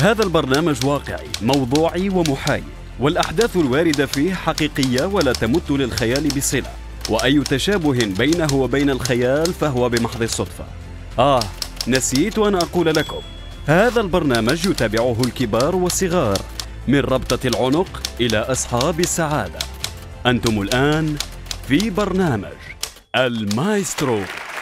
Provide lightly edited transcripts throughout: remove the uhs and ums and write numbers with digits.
هذا البرنامج واقعي موضوعي ومحايد، والأحداث الواردة فيه حقيقية ولا تمت للخيال بصلة، وأي تشابه بينه وبين الخيال فهو بمحض الصدفة. نسيت أن أقول لكم، هذا البرنامج يتابعه الكبار والصغار، من ربطة العنق إلى أصحاب السعادة. أنتم الآن في برنامج المايسترو.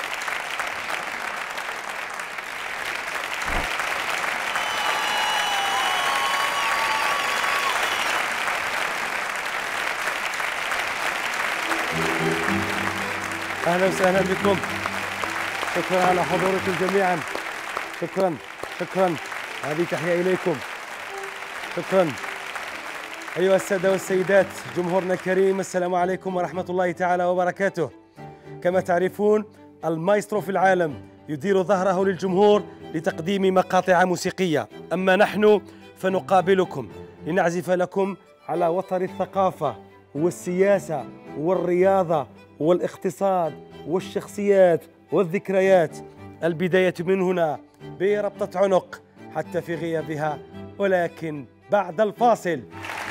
أهلا وسهلا بكم. شكرا على حضوركم جميعا. شكرا. هذه تحية إليكم. شكرا. أيها السادة والسيدات، جمهورنا الكريم، السلام عليكم ورحمة الله تعالى وبركاته. كما تعرفون، المايسترو في العالم يدير ظهره للجمهور لتقديم مقاطع موسيقية، أما نحن فنقابلكم لنعزف لكم على وتر الثقافة والسياسة والرياضة والاقتصاد والشخصيات والذكريات، البداية من هنا بربطة عنق حتى في غيابها، ولكن بعد الفاصل.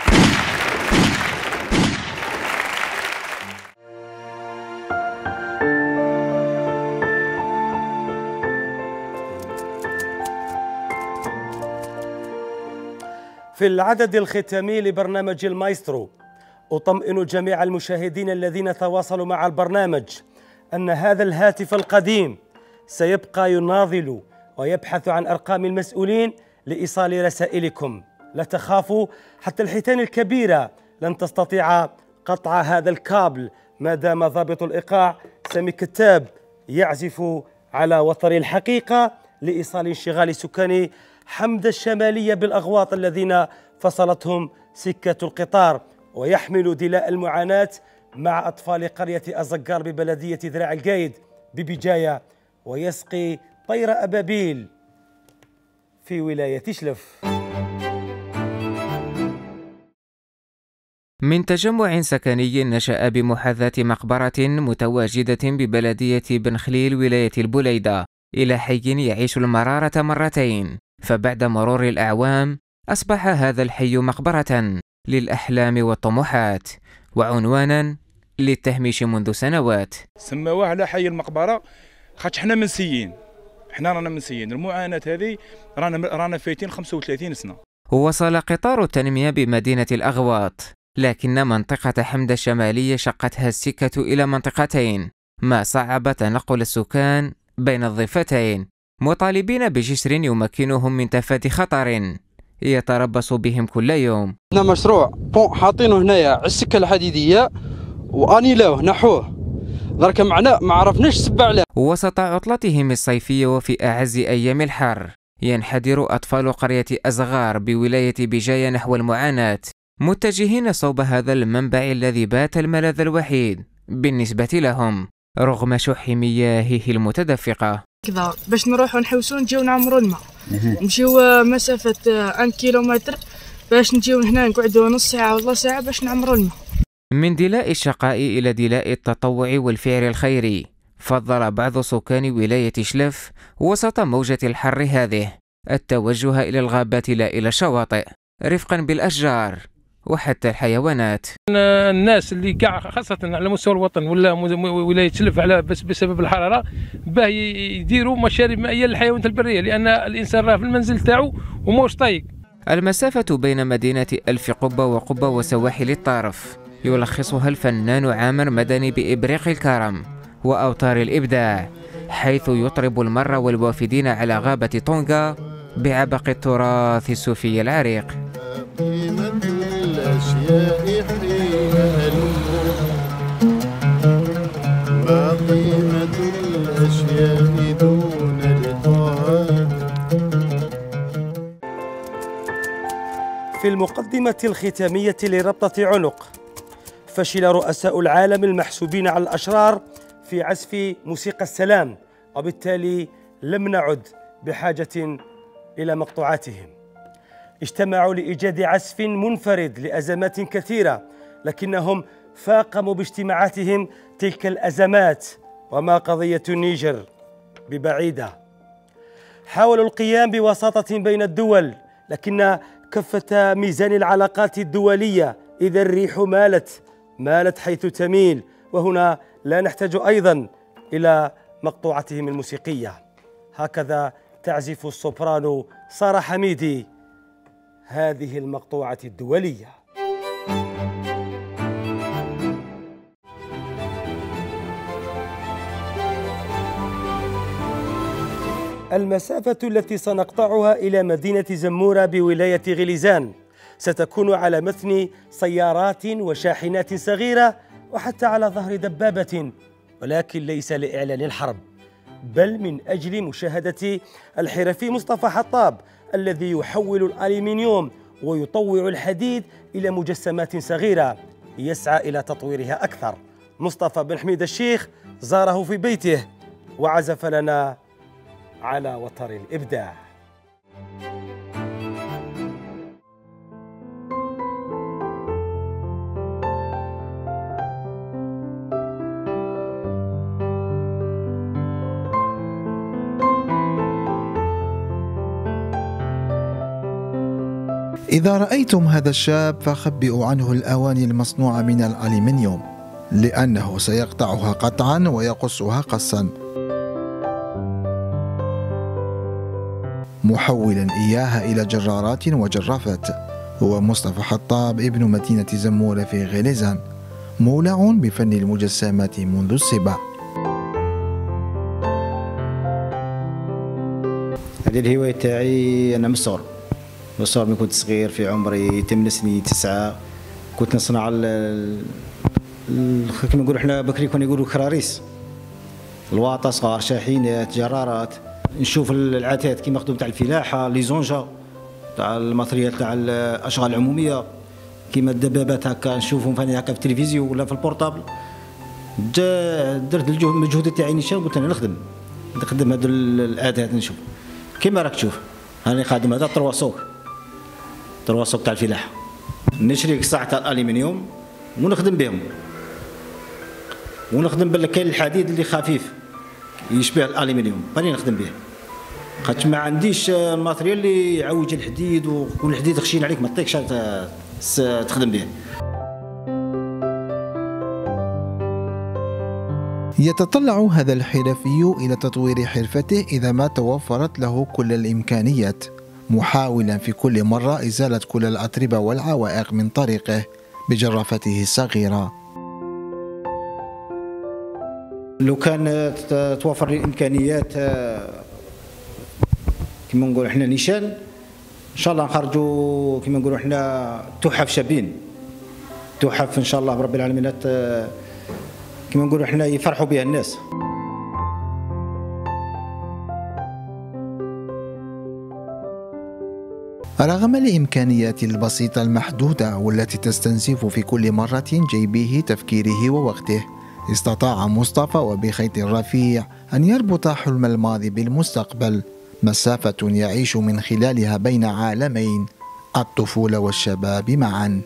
في العدد الختامي لبرنامج المايسترو، أطمئن جميع المشاهدين الذين تواصلوا مع البرنامج أن هذا الهاتف القديم سيبقى يناضل ويبحث عن أرقام المسؤولين لإيصال رسائلكم. لا تخافوا، حتى الحيتان الكبيرة لن تستطيع قطع هذا الكابل ما دام ضابط الإيقاع سامي كتاب يعزف على وتر الحقيقة لإيصال انشغال سكان حمد الشمالية بالأغواط الذين فصلتهم سكة القطار، ويحمل دلاء المعاناة مع أطفال قرية أزقار ببلدية ذراع القايد ببجاية، ويسقي طير أبابيل في ولاية شلف. من تجمع سكني نشأ بمحاذاة مقبرة متواجدة ببلدية بن خليل ولاية البليدة إلى حي يعيش المرارة مرتين، فبعد مرور الأعوام أصبح هذا الحي مقبرة للأحلام والطموحات وعنوانا للتهميش منذ سنوات. سموه على حي المقبرة خاطش حنا منسيين، رانا منسيين. المعاناة هذه رانا فايتين 35 سنة. وصل قطار التنمية بمدينة الأغواط، لكن منطقة حمد الشمالية شقتها السكة إلى منطقتين، ما صعب تنقل السكان بين الضفتين، مطالبين بجسر يمكنهم من تفادي خطر يتربص بهم كل يوم. هنا مشروع بون حاطينه هنايا على السكة الحديدية وانيلاوه نحوه، درك معنا ما عرفناش السبب عليه. وسط عطلتهم الصيفية وفي أعز أيام الحر ينحدر أطفال قرية أزغار بولاية بجاية نحو المعاناة، متجهين صوب هذا المنبع الذي بات الملاذ الوحيد بالنسبة لهم رغم شح مياهه المتدفقة. كذا باش نروحوا نحوسوا نجيو نعمروا الماء، نمشيو مسافة 1 كيلومتر باش نجيو هنا نقعدوا نص ساعة ولا ساعة باش نعمروا الماء. من دلاء الشقاء إلى دلاء التطوع والفعل الخيري، فضل بعض سكان ولاية شلف وسط موجة الحر هذه التوجه إلى الغابات لا إلى الشواطئ، رفقا بالأشجار وحتى الحيوانات. الناس اللي كاع خاصة على مستوى الوطن ولا ولاية شلف على بسبب الحرارة باه يديروا مشارب مائية للحيوانات البرية، لأن الإنسان راه في المنزل تاعو وموش طايق. المسافة بين مدينة ألف قبة وقبة وسواحل الطرف يلخصها الفنان عامر مدني بإبريق الكرم وأوتار الإبداع، حيث يطرب المر والوافدين على غابة طونغا بعبق التراث الصوفي العريق. في المقدمة الختامية لربطة عنق، فشل رؤساء العالم المحسوبين على الأشرار في عزف موسيقى السلام، وبالتالي لم نعد بحاجة إلى مقطوعاتهم. اجتمعوا لإيجاد عزف منفرد لأزمات كثيرة، لكنهم فاقموا باجتماعاتهم تلك الأزمات، وما قضية النيجر ببعيدة. حاولوا القيام بوساطة بين الدول لكن كفة ميزان العلاقات الدولية إذا الريح مالت حيث تميل، وهنا لا نحتاج أيضا إلى مقطوعتهم الموسيقية. هكذا تعزف السوبرانو سارة حميدي هذه المقطوعة الدولية. المسافة التي سنقطعها إلى مدينة زمورة بولاية غليزان ستكون على متن سيارات وشاحنات صغيرة وحتى على ظهر دبابة، ولكن ليس لإعلان الحرب، بل من أجل مشاهدة الحرفي مصطفى حطاب الذي يحول الألمنيوم ويطوع الحديد إلى مجسمات صغيرة يسعى إلى تطويرها أكثر. مصطفى بن حميد الشيخ زاره في بيته وعزف لنا على وتر الإبداع. إذا رأيتم هذا الشاب فخبئوا عنه الأواني المصنوعة من الألمنيوم، لأنه سيقطعها قطعا ويقصها قصا، محولا إياها إلى جرارات وجرافات. هو مصطفى حطاب ابن مدينة زمورة في غليزان، مولع بفن المجسمات منذ الصبا. هذه الهواية تاعي أنا من الصغر من كنت صغير، في عمري 8 سنين 9 كنت نصنع كما نقولوا احنا بكري كانوا يقولوا كراريس، الواطة صغار، شاحنات، جرارات. نشوف العتاد كيما مخدوم تاع الفلاحة، لي زونجا تاع الماتريال تاع الأشغال العمومية، كيما الدبابات هكا نشوفهم فاني هكا في التلفزيون ولا في البورطابل. درت المجهود تاعي نيشان، قلت انا نخدم هذو العتاد. نشوف كيما راك تشوف هاني خادم هذا ترواسوك تاع الفلاحة، نشري قصاع تاع الألمنيوم ونخدم بهم، ونخدم بالكاين الحديد اللي خفيف يشبه الألمنيوم راني نخدم به، خاطش ما عنديش الماتريال اللي يعوج الحديد والحديد خشين عليك ما تطيقش تخدم به. يتطلع هذا الحرفي إلى تطوير حرفته إذا ما توفرت له كل الإمكانيات، محاولا في كل مرة إزالة كل الأتربة والعوائق من طريقه بجرافته الصغيرة. لو كان توفر لي الإمكانيات كما نقولوا احنا نيشان، إن شاء الله نخرجوا كما نقولوا احنا تحف شابين، تحف إن شاء الله برب العالمين كما نقولوا احنا يفرحوا بها الناس. رغم الإمكانيات البسيطة المحدودة والتي تستنزف في كل مرة جيبه تفكيره ووقته، استطاع مصطفى وبخيط رفيع أن يربط حلم الماضي بالمستقبل، مسافة يعيش من خلالها بين عالمين، الطفولة والشباب معا.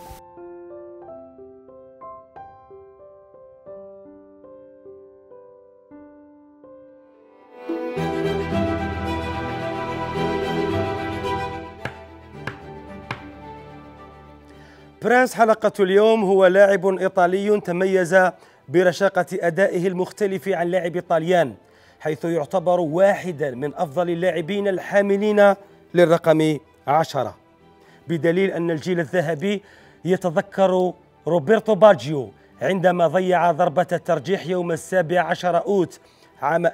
برانس حلقة اليوم هو لاعب إيطالي تميز برشاقة أدائه المختلف عن لاعبي الطليان، حيث يعتبر واحدا من أفضل اللاعبين الحاملين للرقم 10، بدليل أن الجيل الذهبي يتذكر روبرتو باجيو عندما ضيع ضربة الترجيح يوم 17 أوت عام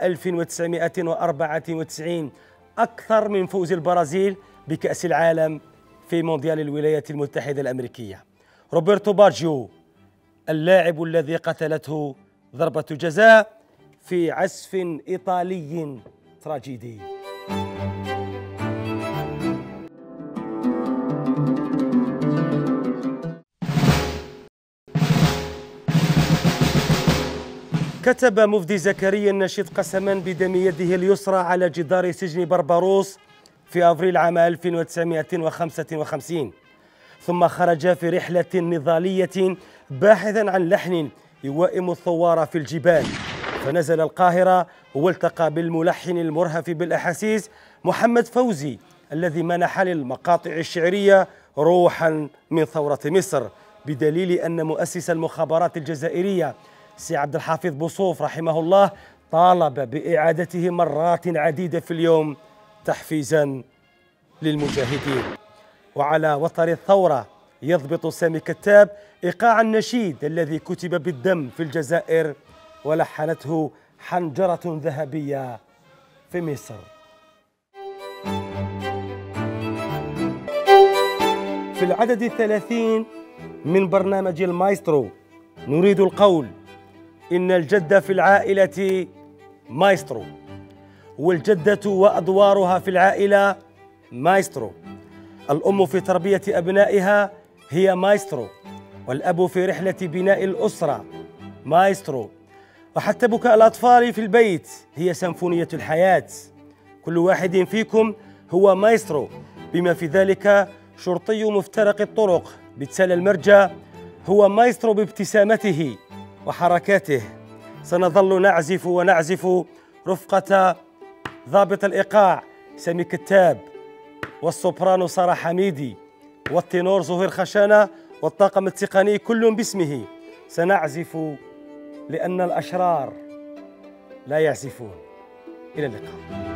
1994 أكثر من فوز البرازيل بكأس العالم في مونديال الولايات المتحدة الأمريكية. روبرتو باجيو اللاعب الذي قتلته ضربة جزاء في عزف إيطالي تراجيدي. كتب مفدي زكريا النشيط قسما بدم يده اليسرى على جدار سجن بربروس في أفريل عام 1955، ثم خرج في رحلة نضالية باحثا عن لحن يوائم الثوار في الجبال، فنزل القاهرة والتقى بالملحن المرهف بالأحاسيس محمد فوزي الذي منح للمقاطع الشعرية روحا من ثورة مصر، بدليل أن مؤسس المخابرات الجزائرية سي عبد الحفيظ بوصوف رحمه الله طالب بإعادته مرات عديدة في اليوم تحفيزا للمجاهدين. وعلى وتر الثورة يضبط سامي كتاب إيقاع النشيد الذي كتب بالدم في الجزائر ولحنته حنجرة ذهبية في مصر. في العدد 30 من برنامج المايسترو نريد القول إن الجد في العائلة مايسترو، والجدة وأدوارها في العائلة مايسترو. الأم في تربية أبنائها هي مايسترو، والأب في رحلة بناء الأسرة مايسترو، وحتى بكاء الأطفال في البيت هي سيمفونية الحياة. كل واحد فيكم هو مايسترو، بما في ذلك شرطي مفترق الطرق بتسال المرجى هو مايسترو بابتسامته وحركاته. سنظل نعزف ونعزف رفقة ضابط الإيقاع سامي كتاب، والسوبرانو سارة حميدي، والتينور زهير خشانة، والطاقم التقني كل باسمه. سنعزف لأن الأشرار لا يعزفون. إلى اللقاء.